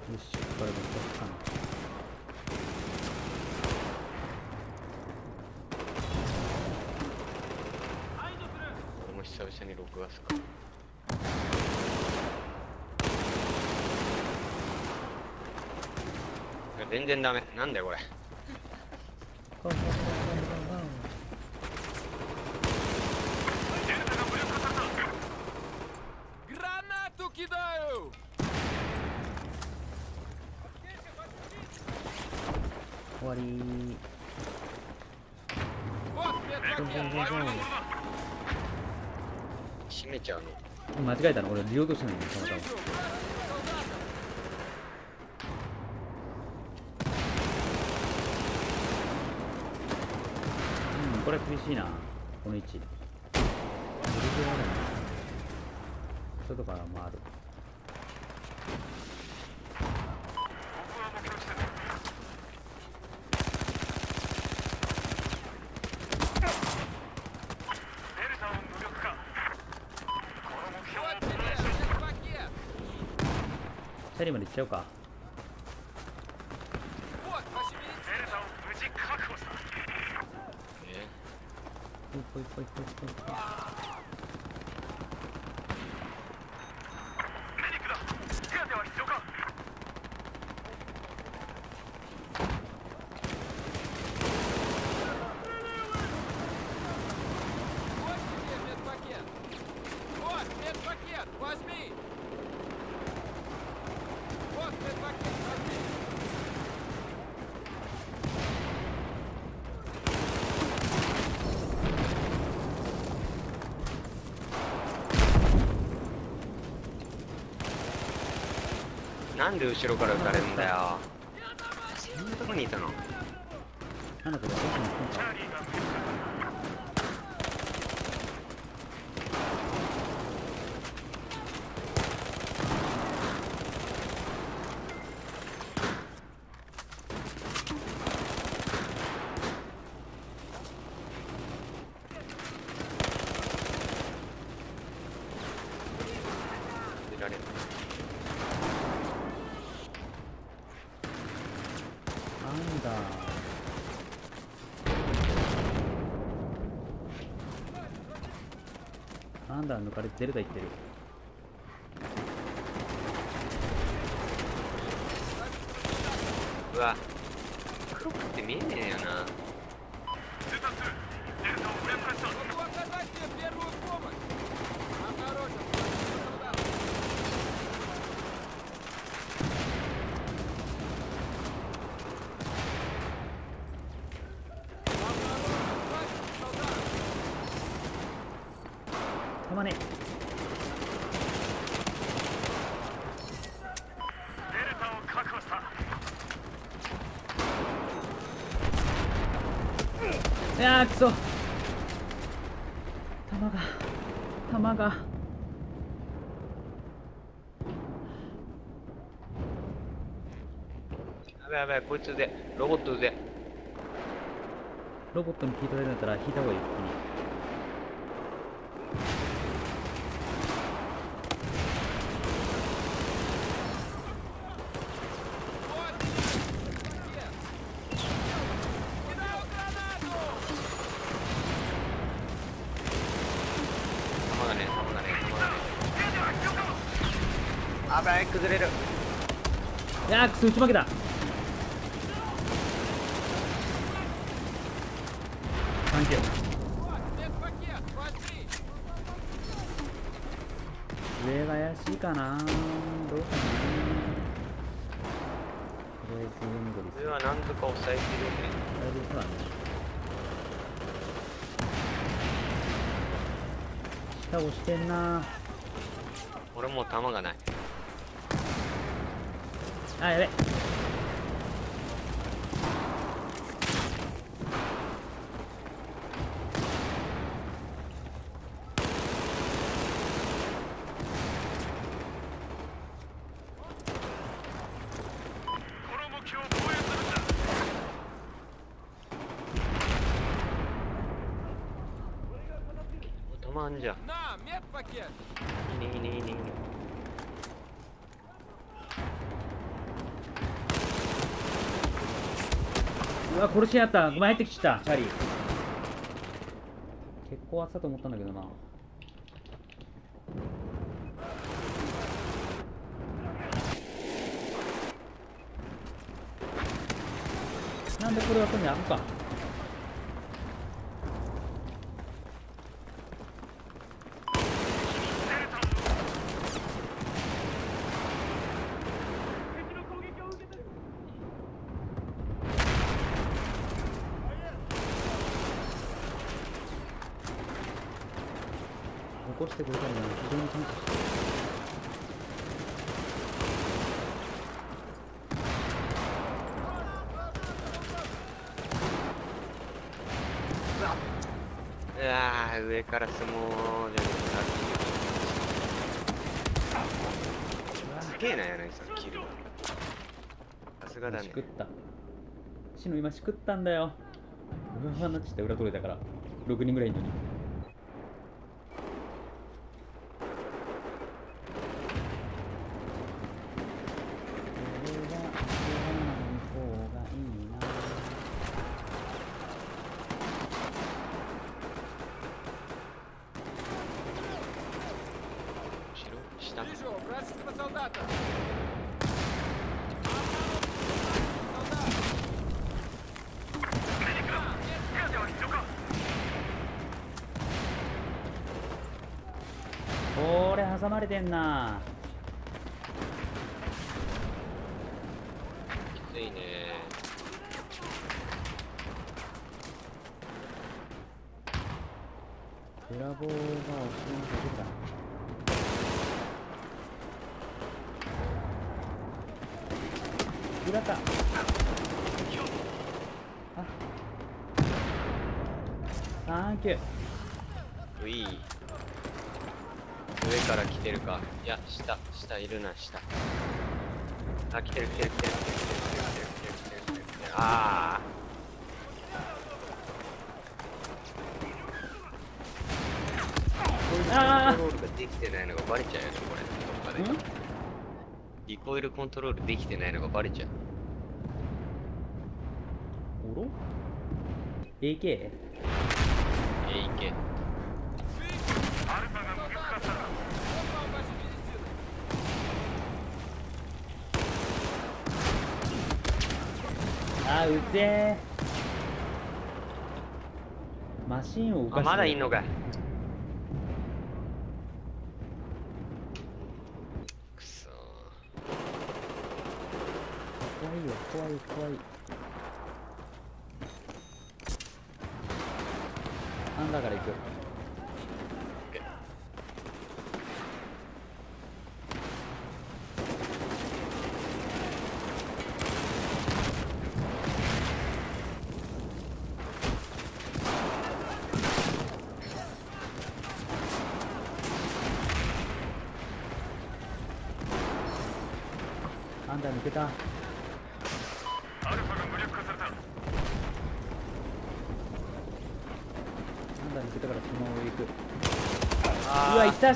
よし、これもこっかな。 俺も久々に録画すか。全然ダメ。なんだよこれ。 バンバンバンバンバン。 Гранату кидаю! 終わりー。 Вот ゴンゴン медпакет! ゴンゴン。 閉めちゃうの。 間違えたの、俺、リロードしてないんだ、たまたま。 Вижу! うん、これ厳しいな、この位置。外から回る。 Вот тебе медпакет! チャリまで行っちゃうか。 Вот, возьмите! ぽいぽいぽいぽいぽいぽい。 Вот тебе медпакет! Вот, медпакет! Возьми! Вот медпакет, возьми! なんで後ろから撃たれるんだよ。そんなとこにいたの。 なんだこれ、奥に行くんか。 出られる。 なんだ。なんだ、抜かれてるだ言ってる。 うわ、黒くて見えねえよな。 Могу оказать тебе первую помощь! Осторожно! Солдат! たまね。いやー、くそ。弾が。 やばいやばい、こいつでロボットで。 ロボットに聞い取れるんだったら引いた方がいい。一気に。 Вот медпакет! Кидаю гранату! 弾がね、弾がね、弾がね。危ない、崩れる。 いやー、くそ、打ち負けた。サンキュー。 Вот медпакет! Возьми! 上が怪しいかな。どうかな。とりあえず緑これはなんとか抑えきるね。 大丈夫そうだね。下押してんな。 俺もう弾がない。 あ、やべ。 弾あんじゃん。 На, медпакет! いいねいいねいいねいいね。 うわ殺しやった。ごめん入ってきたチャーリー。結構あったと思ったんだけどな。なんでこれはここにあるか。残してくれたのに非常に感謝してる。 うわー、上から相撲じゃなくて、すげえな、柳さん、キル。さすがだね。 しくった。シノ今しくったんだよ。うわなっちゃって裏取れたから。6人ぐらいいるのに。 下 Вижу вражеского солдата. Солдат! これ挟まれてんな。 きついね。 ブラボーが押しのかけた。裏か。あ、サンキュー。 うい。上から来てるか。いや、下いるな、下。あ、来てる。ああ。コントロールができてないのがバレちゃうよね、これ。どっかで。リコイルコントロールできてないのがバレちゃう。 おろ ?AK？ AK。 あー、うぜー。マシンを動かして。 あ、まだいんのかい。くそー。 怖いよ、怖い。アンダーから行く。アンダー抜けた。 アルファが無力化された。 アンダー抜けたからそのまま上行く。うわ、いたし。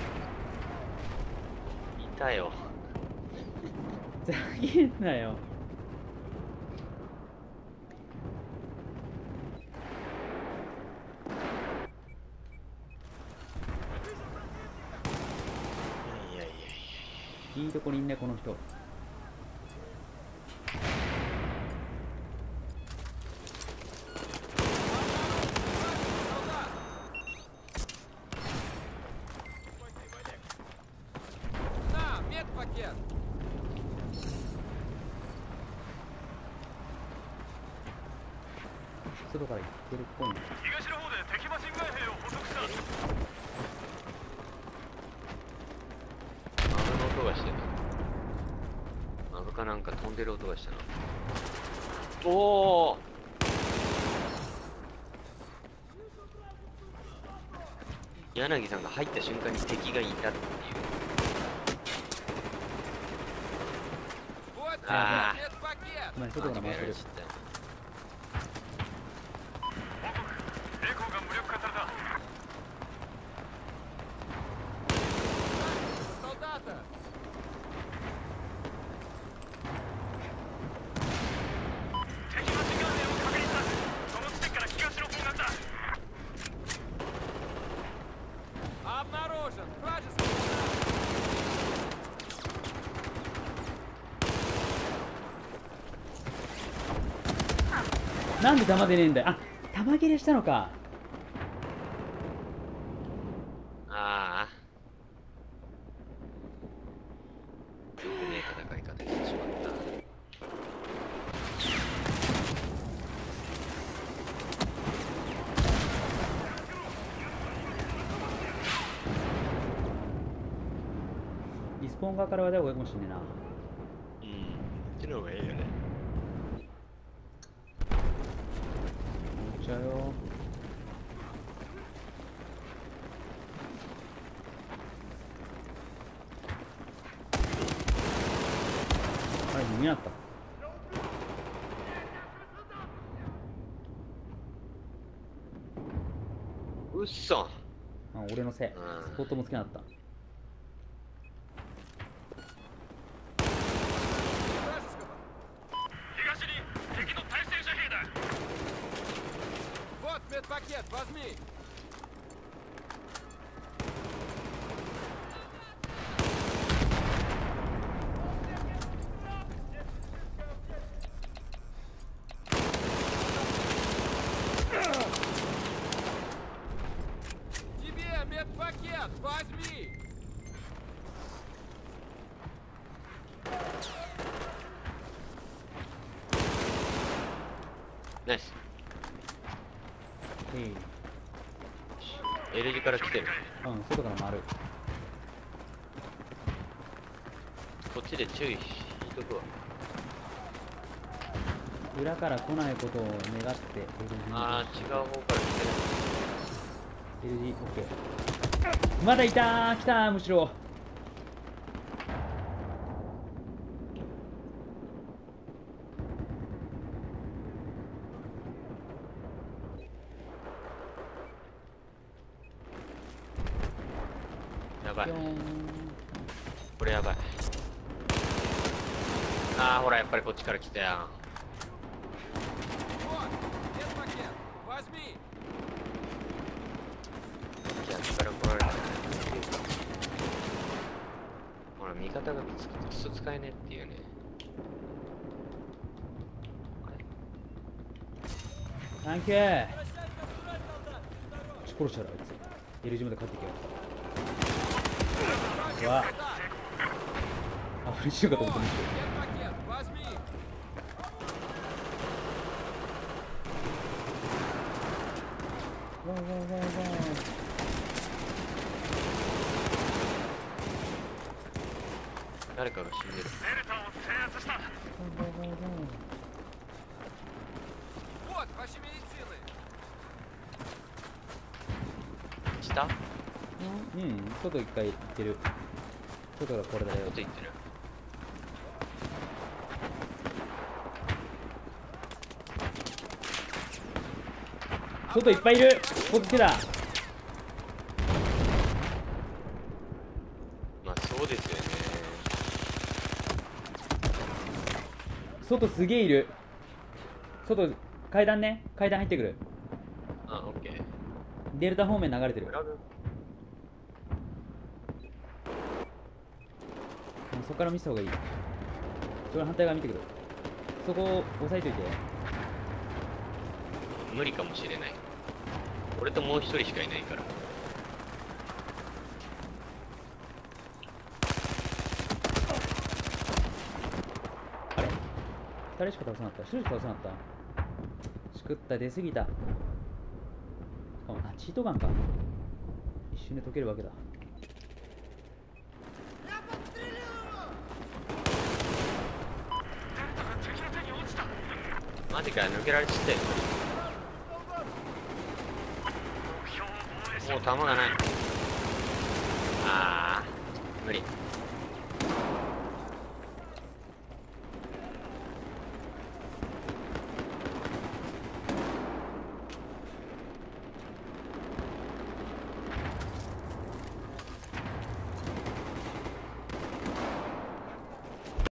いたよ。 ざけんなよ。 いや。 いいとこにいんね、この人。 На, медпакет! 外から行ってるっぽいな。 東の方で敵マシンガン兵を捕捉した。 マブの音がしてた。マブかなんか飛んでる音がしたな。おお。柳さんが入った瞬間に敵がいたっていう。 Вот тебе А. медпакет! ごめん、外から回してる。 栄光が無力化された。 Солдата! 敵マシンガン兵をなんで弾出ねえんだよ。あ、弾切れしたのか。 ああ。よくねえ戦い方してしまった。 リスポーン側からは出た方がいいかもしんねえな。 うん。っての方がいいよね。 行っちゃうよ。あれ、見なかった。 うっそ。 あ、俺のせい。 うんスポットもつけなかった。 Вражеского. 東に敵の対戦車兵だ。 Вот медпакет, возьми. Тебе медпакет, возьми. ナイス。 へい。 L 字から来てる。 うん、外から回る。 こっちで注意しとくわ。 裏から来ないことを願って L 字。 ああ、違う方から来てる。 L 字、OK。まだいたー、来たー、むしろ。 やばいぴょ。ーん。 これやばい。ああ、ほら、やっぱりこっちから来たやん。 Вот медпакет, возьми. 逆から来られた。ほら、味方がくっつくとクソ使えねえっていうね。あれサンキュー。殺したらあいつ。L 字まで帰ってきよう。うわ。あ、フリッシュかと思ったんですけど。 Медпакет, возьми. わーわーわーわ誰かが死んでる。 デルタを制圧した。 Вот ваши медицины. 下ー。うん、外一回行ってる。外がこれだよ。 こと言ってる。 外いっぱいいる。こっちだ。 まあ、そうですよね。 外すげえいる。外、階段ね。階段入ってくる。 あ、オッケー。 デルタ方面流れてる。 フラグそこから見せた方がいい。それ反対側見てくる。そこを押さえといて。 無理かもしれない。俺ともう一人しかいないから。 あれ誰しか倒さなかった。一人しか倒さなかった。しくった、出すぎた。あ、チートガンか。一瞬で解けるわけだ。 敵の手に落ちた。 マジかよ、抜けられちって。 目標を防衛しろ。 もう弾がない。ああ、無理。